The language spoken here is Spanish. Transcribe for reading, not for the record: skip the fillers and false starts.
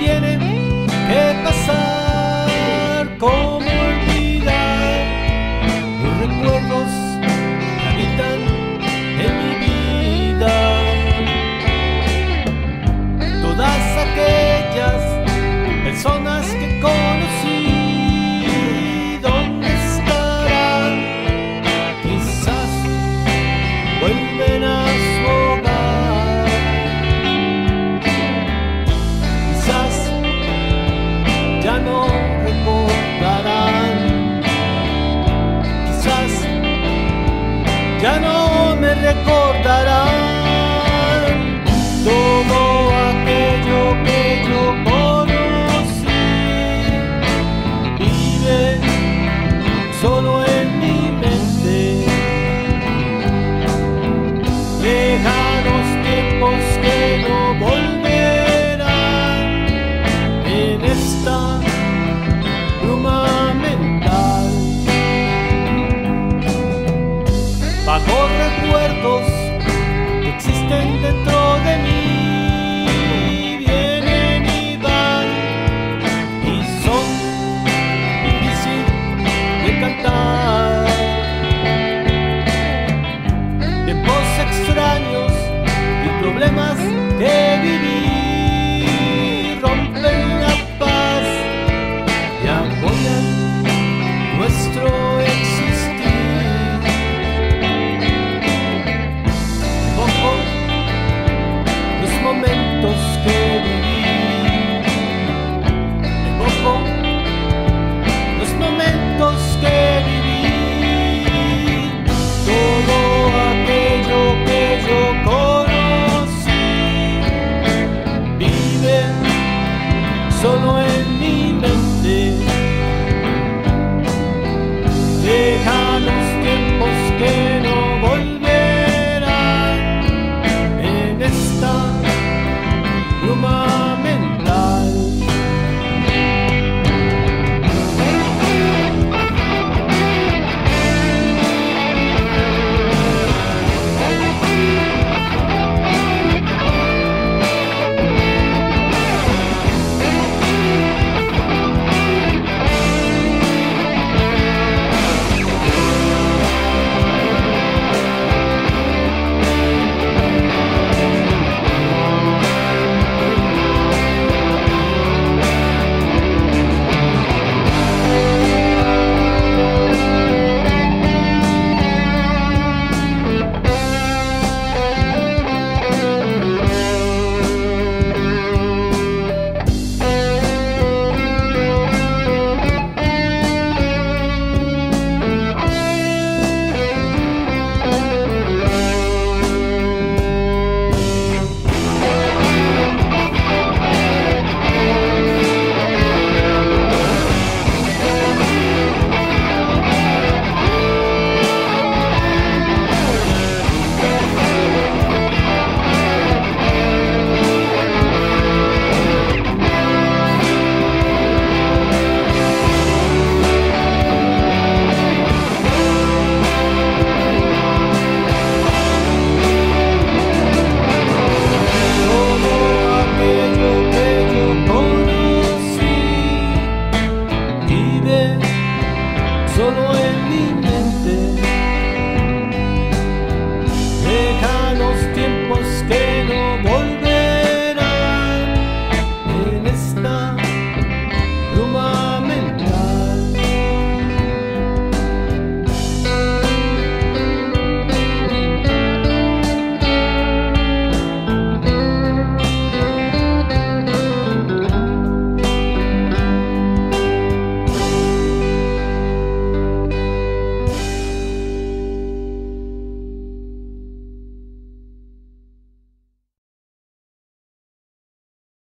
tiene que pasar. ¿Cómo olvidar los recuerdos que habitan en mi vida? Todas aquellas personas que conocí, ¿dónde estarán? Quizás vuelven a su hogar. Quizás ya no recordarán. Quizás ya no me recordarán. Todo aquello que yo conocí vive solo en mi mente. Lejanos tiempos que no volverán en esta bruma mental. Vagos recuerdos que existen dentro de mí vienen y van y son difíciles de cantar. Tiempos extraños y problemas que viví rompen la paz y apoyan nuestro existir. Evoco los momentos que viví. Evoco los momentos que viví. Todo aquello que yo conocí vive solo en mí.